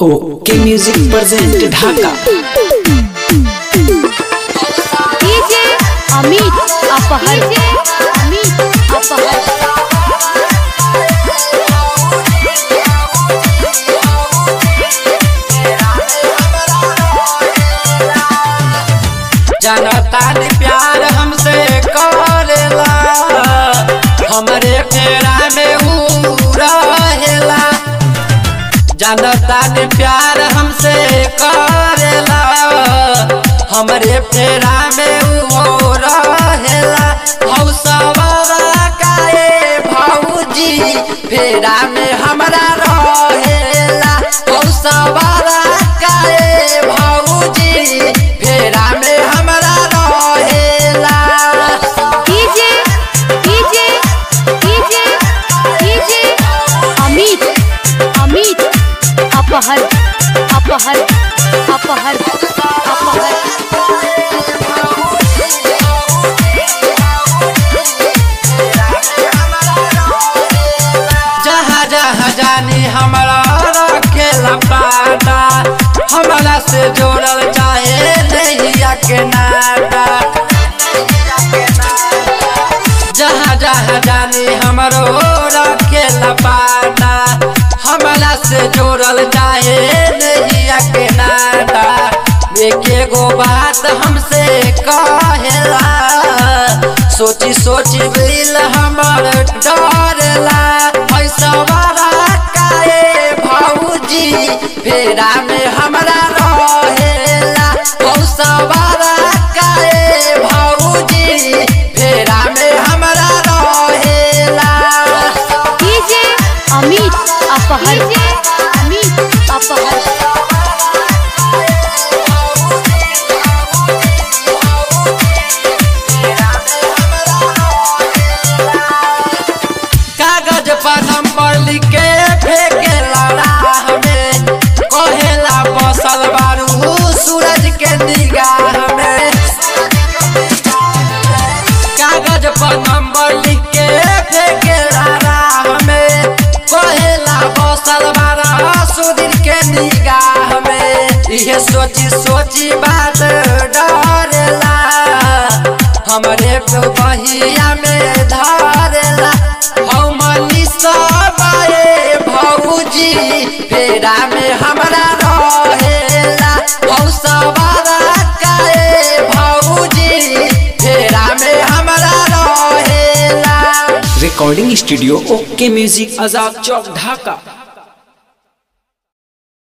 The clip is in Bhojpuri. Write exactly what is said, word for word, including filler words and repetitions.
ओके music present Dhaka. DJ Amit अपहर अमित अपहर जनता ने प्यार हमसे करेला, हमरे फेरा में ऊ रहेला। जनता ने प्यार हमसे करेला, हमरे फेरा में ऊ रहेला। हौसवारा काए भौजी फेरा में हमरा रहेला। हौसवारा काए भौजी फेरा में हमरा रहेला। DJ DJ DJ DJ Amit Amit अपहर अपहर अपहर अपहर जहाँ जहाँ जानी हमारा रखेला पाटा, हमारा से जोड़ल चाहे नैया के नाटा। जहाँ जहाँ जानी हमारो रखेला पाटा, हमारा से जोड़ल चाहे नैया के नाटा। एके गो बात हमसे कहेला, सोची सोची दिल हमर डरेला। हौसवारा काए भौजी फेरा में हमरा रहेला। हौसवारा काए भौजी फेरा में हमरा रहेला। डीजे अमित अपहर अमित अपहर कागज पर नंबर लिख के फेंकेला राह में, कहेला बसल बारू सूरज के निगाह में। कागज पर नंबर लिख के फेंकेला राह में, कहेला बसल बारू सूरज के निगाह में। ये सोची सोची बात डरेला, हमरे बहिया में धरेला। हमनी सब आए भौजी फेरा में हमरा रहेला। हौसवारा काए भौजी फेरा में हमरा रहेला। Recording studio okay music Azad Chowk ढाका।